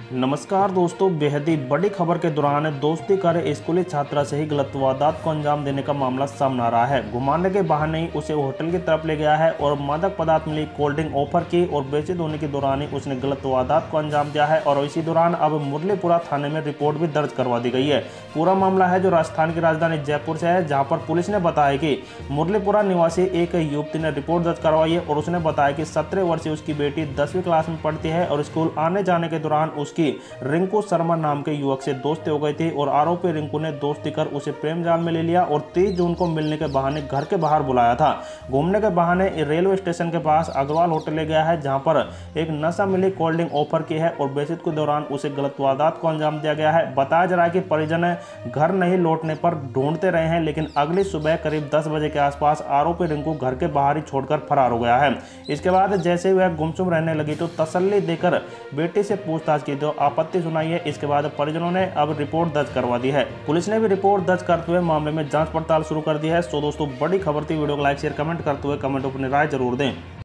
नमस्कार दोस्तों, बेहद ही बड़ी खबर के दौरान दोस्ती कर स्कूली छात्रा से ही गलत वारदात को अंजाम देने का मामला सामने आ रहा है। घुमाने के बहाने ही उसे होटल की तरफ ले गया है और मादक पदार्थ मिली कोल्ड ड्रिंक ऑफर की और बेइज्जत होने के दौरान ही उसने गलत वारदात को अंजाम दिया है और इसी दौरान अब मुरलीपुरा थाने में रिपोर्ट भी दर्ज करवा दी गई है। पूरा मामला है जो राजस्थान की राजधानी जयपुर से है, जहाँ पर पुलिस ने बताया कि मुरलीपुरा निवासी एक युवती ने रिपोर्ट दर्ज करवाई है और उसने बताया कि 17 वर्षीय उसकी बेटी 10वीं क्लास में पढ़ती है और स्कूल आने जाने के दौरान उसकी रिंकू शर्मा नाम के युवक से दोस्ती हो गई थी और आरोपी रिंकू ने दोस्ती कर उसे प्रेम जाल में ले लिया और 30 जून को मिलने के बहाने घर के बाहर बुलाया था। घूमने के बहाने रेलवे स्टेशन के पास अग्रवाल होटल ले गया है, जहां पर एक नशा मिली कोल्ड ड्रिंक ऑफर की है और बेइज्जत के दौरान उसे गलत वारदात को अंजाम दिया गया है। बताया जा रहा है कि परिजन घर नहीं लौटने पर ढूंढते रहे हैं, लेकिन अगली सुबह करीब 10 बजे के आसपास आरोपी रिंकू घर के बाहर ही छोड़कर फरार हो गया है। इसके बाद जैसे वह गुमसुम रहने लगी तो तसल्ली देकर बेटी से पूछताछ की तो आपत्ति सुनाई है। इसके बाद परिजनों ने अब रिपोर्ट दर्ज करवा दी है। पुलिस ने भी रिपोर्ट दर्ज करते हुए मामले में जांच पड़ताल शुरू कर दी है। तो दोस्तों, बड़ी खबर थी। वीडियो को लाइक शेयर कमेंट करते हुए कमेंट अपनी राय जरूर दें।